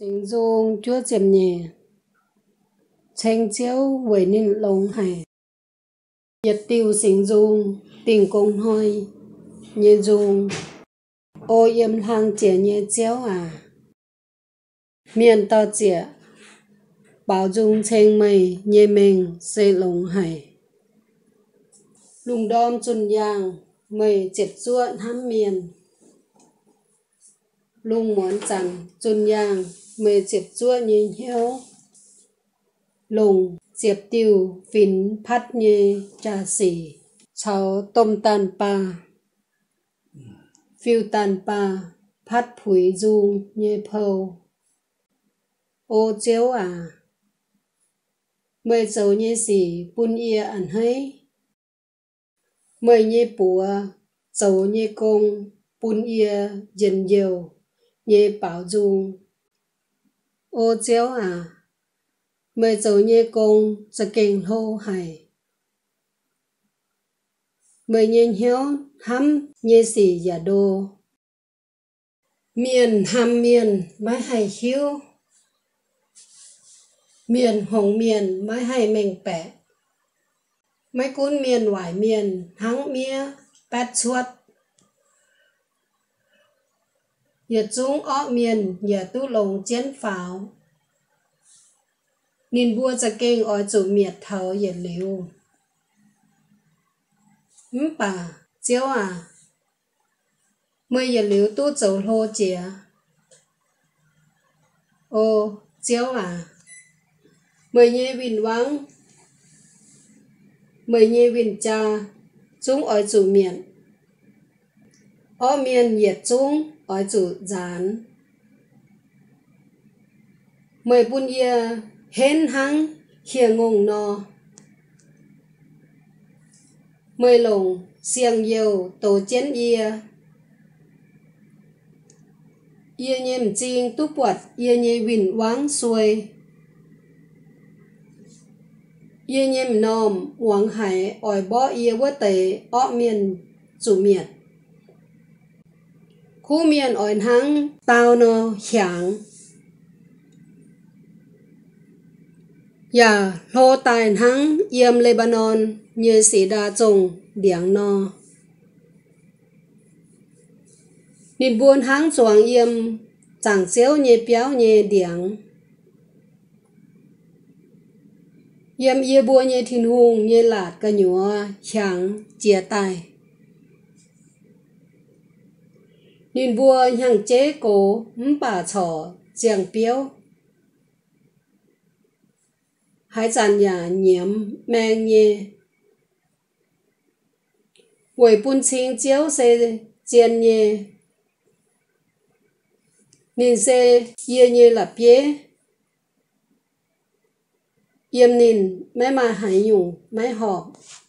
Sinh dung chúa chiếm nhẹ, tranh chiếu với nên lông hải. Nhật tiêu sinh dung, tình công hoi, nhẹ dung, ô yếm hàng trẻ nhẹ chiếu à. Miền tao trẻ, bảo dung tranh mây, nhẹ mình, xây lông hải. Lùng đom chun yang, mây chết ruộng hám miền. Lùng muốn chẳng chun yang, mây chết ruộng nhẹ hiếu. Lùng diệp tiêu phín phát nhẹ trà xỉ, cháu tôm tàn pa. Phiêu tàn pa, phát phủi dung nhẹ phâu. Ô chiếu à, mây dấu nhẹ xỉ bún ia ảnh hấy. Mây nhẹ bùa, dấu nhẹ công, bún ia dần dầu, nhẹ bảo dung. Ô chiếu à, mây dấu nhẹ công, sẽ kênh hô hải. Mây nhẹ hiếu, hăm nhẹ xỉ giả đô. Miền hăm miền, mái hải hiếu. Miền hồng miền, mái hải mình bẻ. Mấy cuốn miền hoài miền, hắng mía, bát chuột. Nhật dung ọ miền, nhà tu lồng chén pháo. Nhìn bua ra kênh ỏi chủ miệt thấu nhiệt liu. Bà, chiếu à. Mới nhiệt liu tu dấu hô chìa. Ô, chiếu à. Mới nhé vinh vắng. Mới nhé vinh cha, chúng ỏi chủ miền. Ọ miền nhiệt chúng, ỏi chủ gián. Mới bún ia, hên hăng, hiền ngùng no. Mới lồng, xiềng dầu, tổ chén ia. Ia nhém chinh tu bọt, ia nhé vinh vắng xuôi. Ia nhém nòm, hoàng hải, ỏi bó ia vơ tế, ọ miền, chủ miệt. Khu miền ỏi hăng, tao no, hiảng. Dạ, lô tài hăng, yếm Lebanon, như sĩ đa trồng, điảng no. Nhìn buôn hăng choàng yếm, chẳng xéo nhé béo nhé điảng. Yếm yê bua nhé thìn hùng nhé lạt cả nhúa, hiảng, chia tài. Nhìn bua nhàng chế cổ, bà chỏ, giảng béo. Hãy dàn nhà nhiễm mang nhé. Quầy bún chính chiếu xe chiên nhé. Nhìn xe yê nhé là bế. Yêm nhìn mấy mà hãy dùng mấy họ.